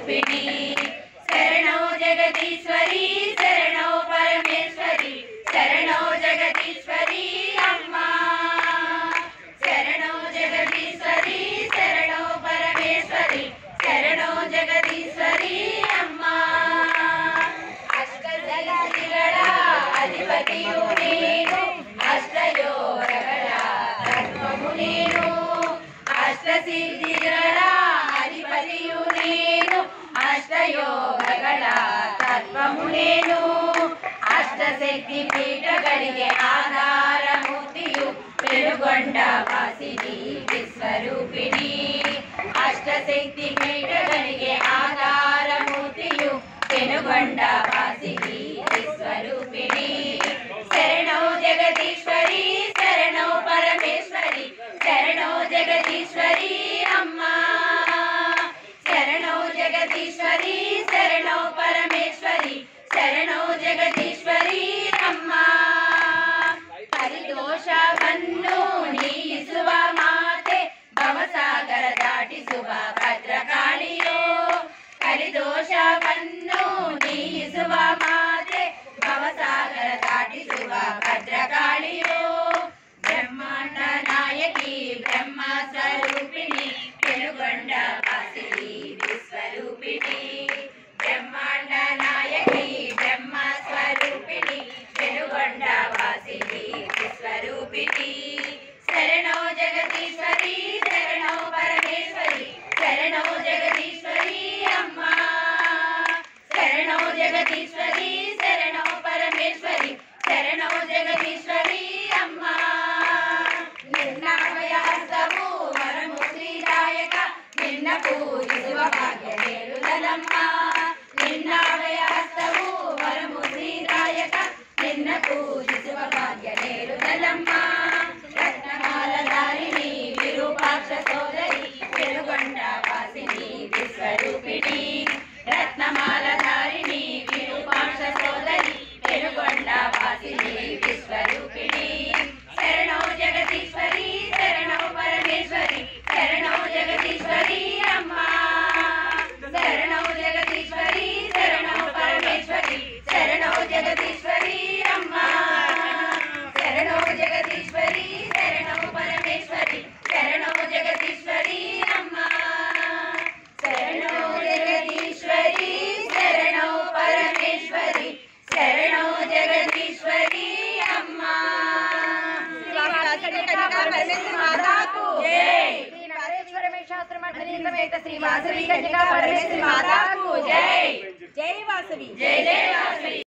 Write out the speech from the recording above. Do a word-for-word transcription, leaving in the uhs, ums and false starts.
विश्वरूपिणी शरणो जगदीश्वरी शरणो परमेश्वरी शरणो जगदीश्वरी अम्मा शरणो जगदीश्वरी शरणो परमेश्वरी शरणो जगदीश्वरी अम्मा अष्टसिद्धिगळ अधिपतियु नीनु अष्टयोगಗಳ ತತ್ವವು ನೀನು ಅಷ್ಟಸಿದ್ಧಿಗಳ ಅಧಿಪತಿಯು ನೀನು ಅಷ್ಟಯೋಗಗಳ ತತ್ವವು ನೀನು ಅಷ್ಟಶಕ್ತಿ ಪೀಠಗಳಿಗೆ ಆಧಾರ ಮೂರ್ತಿಯು ಬೆಳುಗೊಂಡ ವಾಸಿನಿ ವಿಶ್ವರೂಪಿಣಿ ಅಷ್ಟಶಕ್ತಿ ಪೀಠಗಳಿಗೆ ಆಧಾರ ಮೂರ್ತಿಯು ಬೆಳುಗೊಂಡ ವಾಸಿನಿ विश्वरूपिणी शरणो जगदीश्वरी शरणो परमेश्वरी शरणो जगदीश्वरी अम्मा शरणो जगदीश्वरी शरणो परमेश्वरी शरणो जगदीश्वरी अम्मा परिदोषवन्नु नीಗಿಸುವ ಮಾತೆ ಭವಸಾಗರ ದಾಟಿಸುವ ಭದ್ರಕಾಳಿಯೋ ಪರಿದೋಷವನ್नु नीಗಿಸುವ ಮಾತೆ ಭವಸಾಗರ ದಾಟಿಸುವ ಭದ್ರಕಾಳಿಯೋ ಬ್ರಹ್ಮಾಂಡ ನಾಯಕಿ ಬ್ರಹ್ಮ ಸ್ವರೂಪಿಣಿ ಬೆಳುಗೊಂಡ ವಾಸಿನಿ ವಿಶ್ವರೂಪಿಣಿ ಬ್ರಹ್ಮಾಂಡ ನಾಯಕಿ ಬ್ರಹ್ಮ ಸ್ವರೂಪಿಣಿ ಬೆಳುಗೊಂಡ ವಾಸಿನಿ ವಿಶ್ವರೂಪಿಣಿ ಶರಣೋ ಜಗದೀಶ್ವರಿ ಶರಣೋ ಪರಮೇಶ್ವರಿ ಶರಣೋ ಜಗದೀಶ್ವರಿ ಅಮ್ಮ शरणो जगदीश्वरी शरणो परमेश्वरी शरणो जगदीश्वरी अम्मा निर्नामयास्तवु वरमु श्रीदायक निन्न पूजिಸುವ ಭಾಗ್ಯ ನೀಡುದಲಮ್ಮ ನಿರ್ನಾಮಯಾಸ್ತವು ವರಮು ಶ್ರೀದಾಯಕ ನಿನ್ನ ಪೂಜಿಸುವ ಭಾಗ್ಯ ನೀಡುದಲಮ್ಮ ರತ್ನಮಾಲಧಾರಿಣಿ ವಿರೂಪಾಕ್ಷ ಸೋದರಿ ಬೆಳುಗೊಂಡ ವಾಸಿನಿ ವಿಶ್ವರೂಪಿಣಿ रत्नमालधारिणी विरूपाक्ष सोदरी बेलुगोंड वासिनी विश्वरूपिणी शरणो जगदीश्वरी शरणो परमेश्वरी शरणो जगदीश्वरी अम्मा शरणो जगदीश्वरी शरणो परमेश्वरी शरणो जगदीश्वरी अम्मा शरणो जगदीश्वरी शरणो परमेश्वरी शरणो जगदीश्वरी अम्मा शरणो जगदीश्वरी शरणो परमेश्वरी शरणो जगदीश्वरी अम्मा माता को जय श्री नारेश्वर में शास्त्र मंडली समेत श्री वासवी कन्या परमेश्वरी माता को जय जय वासवी जय जय वासवी।